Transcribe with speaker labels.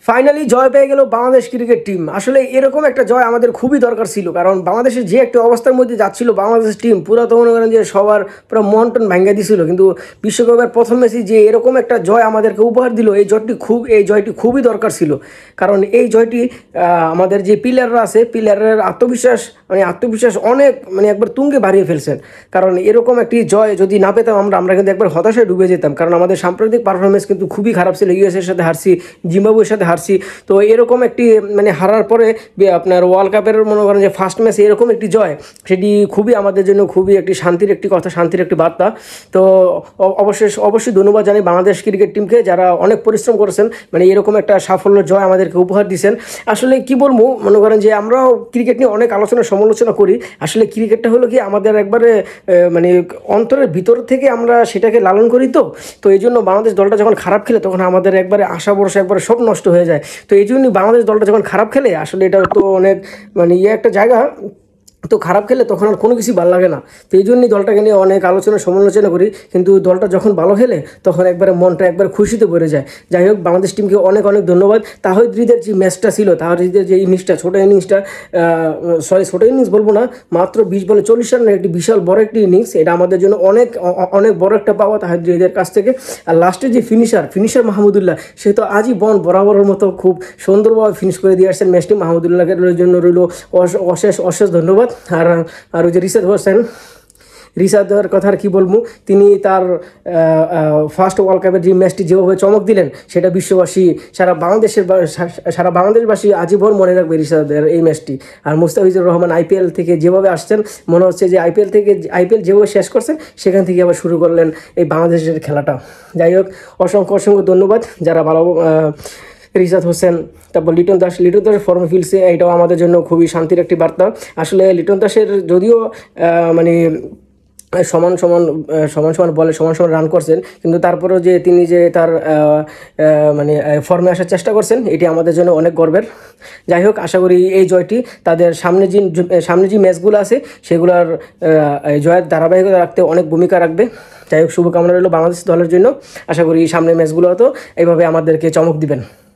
Speaker 1: Finally জয় পেয়ে গেল Bangladesh cricket team. আসলে এরকম একটা জয় আমাদের খুবই দরকার ছিল, কারণ বাংলাদেশের যে একটা অবস্থার মধ্যে যাচ্ছিল বাংলাদেশ টিম, পুরো তো মনে করেন যে সবার পুরো মন টন ভাঙ্গা দিছিল। কিন্তু বিশ্বকাপের প্রথম ম্যাচে যে এরকম একটা জয় আমাদেরকে উপহার দিল, এই জয়টি খুবই দরকার ছিল। কারণ এই জয়টি আমাদের যে প্লেয়াররা আছে, প্লেয়ারের আত্মবিশ্বাস অনেক একবার তুঙ্গে বাড়িয়ে ফেলছেন। কারণ এরকম একটি জয় যদি না পেতাম আমরা কিন্তু একবার হতাশায় ডুবে যেতাম। কারণ আমাদের সাম্প্রতিক পারফরমেন্স কিন্তু খুবই খারাপ ছিল, ইউএসের সাথে হারছি, জিম্বাবুয়ের সাথে হারছি। তো এরকম একটি হারার পরে আপনার ওয়ার্ল্ড কাপের মনে করেন যে ফার্স্ট ম্যাচে এরকম একটি জয়, সেটি খুবই আমাদের জন্য খুবই একটি শান্তির একটি কথা, শান্তির একটি বার্তা। তো অবশ্যই ধন্যবাদ জানাই বাংলাদেশ ক্রিকেট টিমকে, যারা অনেক পরিশ্রম করেছেন, এরকম একটা সাফল্য জয় আমাদেরকে উপহার দিয়েছেন। আসলে কি বলবো, মনে করেন যে আমরাও ক্রিকেট নিয়ে অনেক আলোচনা সমালোচনা করি। আসলে ক্রিকেটটা হলো কি আমাদের একবারে অন্তরের ভিতর থেকে আমরা সেটাকে লালন করি। তো এই জন্য বাংলাদেশ দলটা যখন খারাপ খেলে তখন আমাদের একবারে আশা ভরসা একবারে সব নষ্ট হয়ে যায়। তো এই জন্যই বাংলাদেশ দলটা যখন খারাপ খেলে, আসলে এটা তো অনেক একটা জায়গা, তো খারাপ খেলে তখন আর কোনো কিছু ভালো লাগে না। তো এই জন্যই দলটাকে নিয়ে অনেক আলোচনা সমালোচনা করি, কিন্তু দলটা যখন ভালো খেলে তখন একবারে মনটা একবার খুশিতে ভরে যায়। যাই হোক, বাংলাদেশ টিমকে অনেক ধন্যবাদ। তাহিদ হৃদের যে ম্যাচটা ছিল, তাহিদ হৃদের যে ইনিংসটা, ছোটো ইনিংস বলবো না, মাত্র 20 বলে 40 রানের একটি বিশাল বড় একটি ইনিংস, এটা আমাদের জন্য অনেক বড় একটা পাওয়া তাহিদ হৃদের কাছ থেকে। আর লাস্টে যে ফিনিশার মাহমুদুল্লাহ, সে তো আজীবন বরাবরের মতো খুব সুন্দরভাবে ফিনিশ করে দিয়ে আসছেন ম্যাচটি। মাহমুদুল্লাহের জন্য রইল অশেষ ধন্যবাদ। আর ওই যে রিশাদের কথা আর কি বলবো, তিনি তার ফার্স্ট ওয়ার্ল্ড কাপের যে ম্যাচটি যেভাবে চমক দিলেন, সেটা বিশ্ববাসী, সারা বাংলাদেশবাসী আজীবন মনে রাখবে রিশাদের এই ম্যাচটি। আর মুস্তাফিজুর রহমান আইপিএল থেকে যেভাবে আসছেন, মনে হচ্ছে যে আইপিএল যেভাবে শেষ করছেন, সেখান থেকে আবার শুরু করলেন এই বাংলাদেশের খেলাটা। যাই হোক, অসংখ্য ধন্যবাদ যারা ভালো। রিশাদ হোসেন, তারপর লিটন দাসের ফর্মে ফিলছে, এটাও আমাদের জন্য খুবই শান্তির একটি বার্তা। আসলে লিটন দাসের যদিও সমান বলে সমান রান করছেন, কিন্তু তারপরেও যে তিনি যে তার ফর্মে আসার চেষ্টা করছেন, এটি আমাদের জন্য অনেক গর্বের। যাই হোক, আশা করি এই জয়টি তাদের সামনে যে ম্যাচগুলো আছে সেগুলোর জয়ের ধারাবাহিকতা রাখতে অনেক ভূমিকা রাখবে। যাই হোক, শুভকামনা রইল বাংলাদেশ দলের জন্য। আশা করি সামনের ম্যাচগুলোতেও এইভাবে আমাদেরকে চমক দিবেন।